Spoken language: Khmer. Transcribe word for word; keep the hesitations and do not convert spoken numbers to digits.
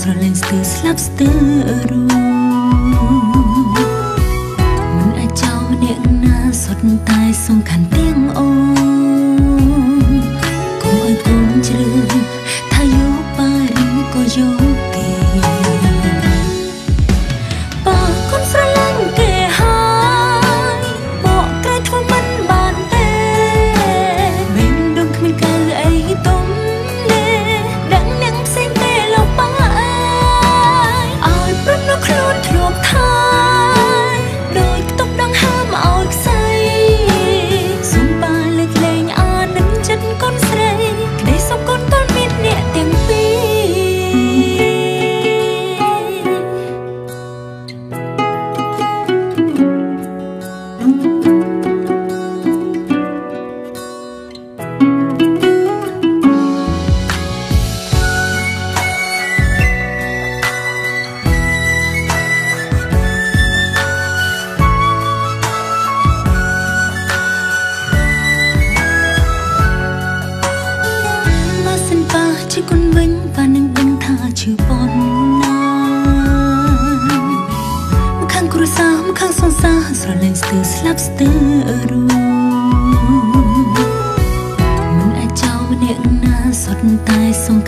ស្រឡាញ់ស្ទើរស្លាប់ស្ទើររួមមិនអាចចោលអ្នកណាសុទ្ធតែសំខាន់ទាំងអូនកុំឲ្យកូនជ្រើថាយកបារីក៏យកគេបើកូនស្រឡាញ់គេហើយបកក្រែងធ្វើមិនបានទេមិនដឹងគ្មានកៅអីទុំដឹងអ្នកផ្សេងទេលោកបាអើយឲ្យព្រមនៅខ្លួនធ្លាប់ថាដោយខ្ទប់ដងហើមឲ្យខ្សែសុំបាលើកលែងអានឹងចិត្តកូនស្រីក្តីសុំកូនកូនមានអ្នកទាំងពីរជាគុណវិញvàនឹងដឹងថាឈឺប៉ុណ្ណាមកខាងគ្រួសារមកខាងសង្សារស្រឡាញ់ស្ទើរស្លាប់ស្ទើររួមមិនអាចចោលអ្នកណាសុទ្ធតែសំ